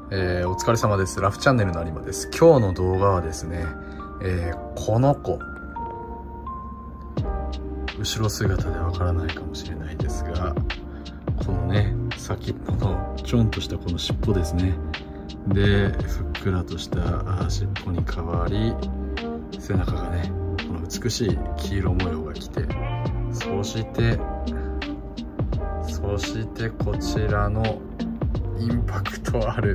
お疲れ様です。ラフチャンネルの有馬です。今日の動画はですね、この子、後ろ姿でわからないかもしれないですが、このね、先っぽのちょんとしたこの尻尾ですね。で、ふっくらとした尻尾に変わり、背中がね、この美しい黄色模様が来て、そしてこちらのインパクトある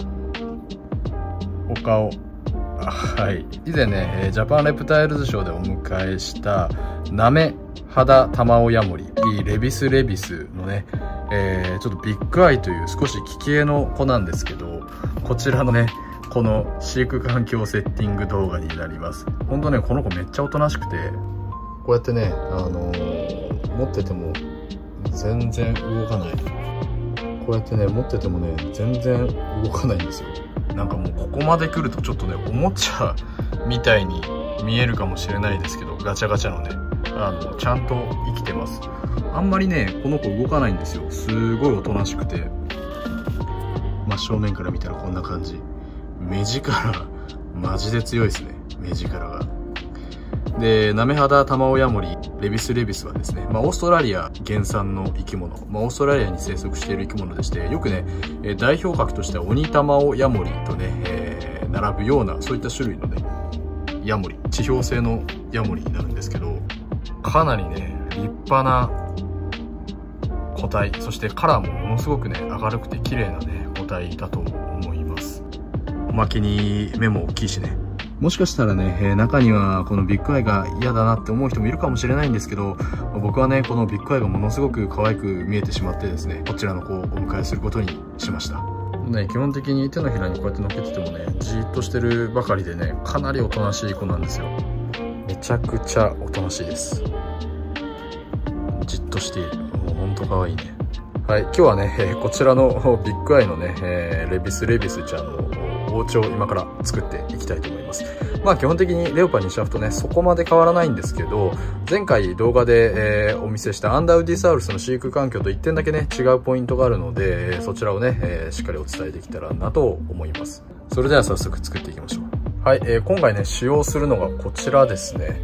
お顔。はい。以前ね、ジャパンレプタイルズショーでお迎えしたナメハダタマオヤモリ、レビスのね、ちょっとビッグアイという少し奇形の子なんですけど、こちらのね、この飼育環境セッティング動画になります。ほんとね、この子めっちゃおとなしくて、こうやってね、持ってても全然動かない。こうやってね、持っててもね、全然動かないんですよ。なんかもうここまで来るとちょっとね、おもちゃみたいに見えるかもしれないですけど、ガチャガチャのね、ちゃんと生きてます。あんまりね、この子動かないんですよ。すごいおとなしくて。真正面から見たらこんな感じ。目力、マジで強いですね。目力が。で、ナメハダタマオヤモリ、レビスはですね、オーストラリア原産の生き物、オーストラリアに生息している生き物でして、よくね、代表格としてはオニタマオヤモリとね、並ぶような、そういった種類のね、ヤモリ、地表性のヤモリになるんですけど、かなりね、立派な個体、そしてカラーもものすごくね、明るくて綺麗なね、個体だと思います。おまけに目も大きいしね。もしかしたらね、中にはこのビッグアイが嫌だなって思う人もいるかもしれないんですけど、僕はね、このビッグアイがものすごく可愛く見えてしまってですね、こちらの子をお迎えすることにしました。ね、基本的に手のひらにこうやって乗っけててもね、じーっとしてるばかりでね、かなりおとなしい子なんですよ。めちゃくちゃおとなしいです。じっとしている。もうほんと可愛いね。はい、今日はね、こちらのビッグアイのね、レビスちゃんのお家を今から作っていきたいと思います。基本的にレオパニシャフとね、そこまで変わらないんですけど、前回動画で、お見せしたアンダウディサウルスの飼育環境と1点だけね、違うポイントがあるので、そちらをね、しっかりお伝えできたらなと思います。それでは早速作っていきましょう。はい、今回ね、使用するのがこちらですね。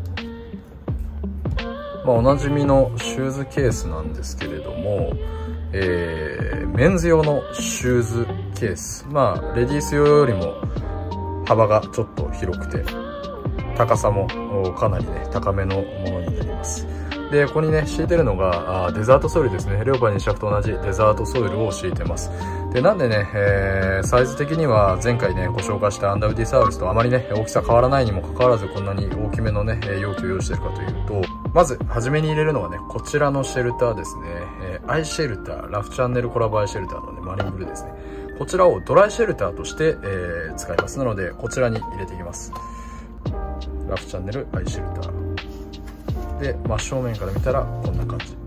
おなじみのシューズケースなんですけれども、メンズ用のシューズケース。レディース用よりも幅がちょっと広くて、高さもかなりね、高めのものになります。で、ここにね、敷いてるのがデザートソイルですね。レオパニシャフと同じデザートソイルを敷いてます。で、なんでね、サイズ的には前回ね、ご紹介したアンダウディサウルスとあまりね、大きさ変わらないにもかかわらずこんなに大きめのね、容器を用意してるかというと、まず、初めに入れるのはね、こちらのシェルターですね。アイシェルター、ラフチャンネルコラボアイシェルターのね、マリンブルーですね。こちらをドライシェルターとして、使います。なので、こちらに入れていきます。ラフチャンネルアイシェルター。で、真正面から見たら、こんな感じ。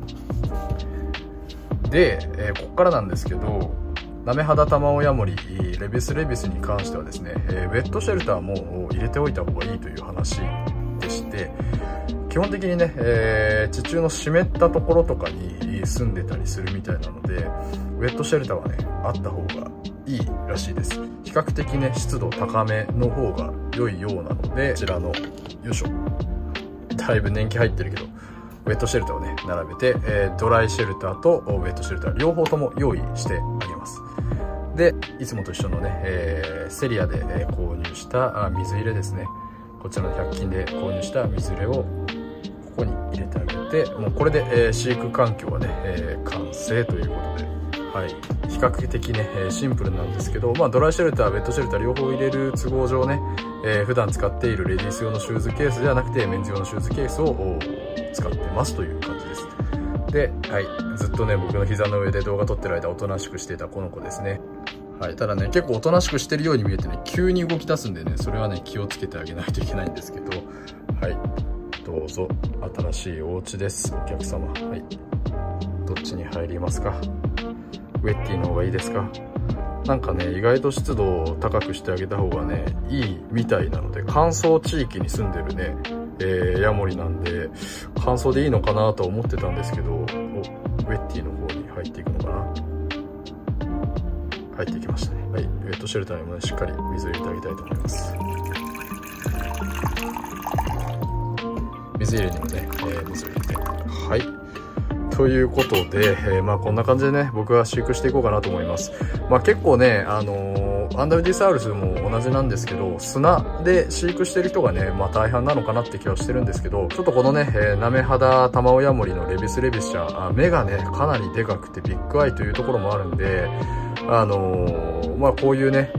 で、ここからなんですけど、ナメハダタマオヤモリ、レビスに関してはですね、ウェットシェルターも入れておいた方がいいという話でして、基本的にね、地中の湿ったところとかに住んでたりするみたいなので、ウェットシェルターはね、あった方がいいらしいです。比較的ね、湿度高めの方が良いようなので、こちらの、よいしょ。だいぶ年季入ってるけど、ウェットシェルターをね、並べて、ドライシェルターとウェットシェルター両方とも用意してあげます。で、いつもと一緒のね、セリアで購入した水入れですね。こちらの100均で購入した水入れをここに入れてあげて、もうこれで、飼育環境はね、完成ということで、はい、比較的ね、シンプルなんですけど、ドライシェルター、ウェットシェルター両方入れる都合上ね、普段使っているレディース用のシューズケースではなくてメンズ用のシューズケースを使ってますという感じです。で、はい、ずっとね、僕の膝の上で動画撮ってる間おとなしくしていたこの子ですね。はい、ただね、結構おとなしくしてるように見えてね、急に動き出すんでね、それはね、気をつけてあげないといけないんですけど、はい、どうぞ、新しいお家です、お客様。はい、どっちに入りますか？ウェッティの方がいいですか？なんかね、意外と湿度を高くしてあげた方がね、いいみたいなので、乾燥地域に住んでるね、ヤモリなんで、乾燥でいいのかなと思ってたんですけど、ウェッティの方に入っていくのかな。 入ってきましたね。はい、ウェットシェルターにもね、しっかり水を入れてあげたいと思います。水入れにもね、水を入れて。はい。ということで、こんな感じでね、僕は飼育していこうかなと思います。結構ね、アンダルディサウルスも同じなんですけど、砂で飼育してる人がね、大半なのかなって気はしてるんですけど、ちょっとこのね、ナメハダタマオヤモリのレビスレビスちゃん、目がね、かなりでかくてビッグアイというところもあるんで、こういうね、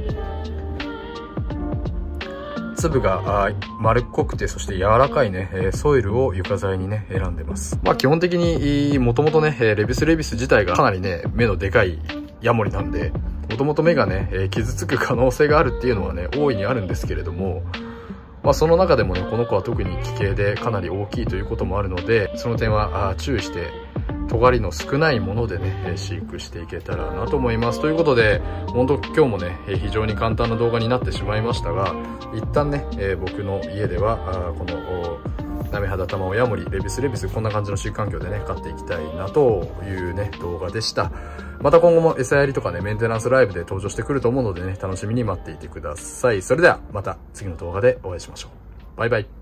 粒が丸っこくて、そして柔らかいね、ソイルを床材にね、選んでます。基本的に、もともとね、レビスレビス自体がかなりね、目のでかいヤモリなんで、もともと目がね、傷つく可能性があるっていうのはね、大いにあるんですけれども、その中でもね、この子は特に奇形でかなり大きいということもあるので、その点は注意して、尖りの少ないものでね、飼育していけたらなと思います。ということで、本当今日もね、非常に簡単な動画になってしまいましたが、一旦ね、僕の家では、この、ナメハダタマオヤモリ、レビスレビス、こんな感じの飼育環境でね、飼っていきたいなというね、動画でした。また今後も餌やりとかね、メンテナンスライブで登場してくると思うのでね、楽しみに待っていてください。それでは、また次の動画でお会いしましょう。バイバイ。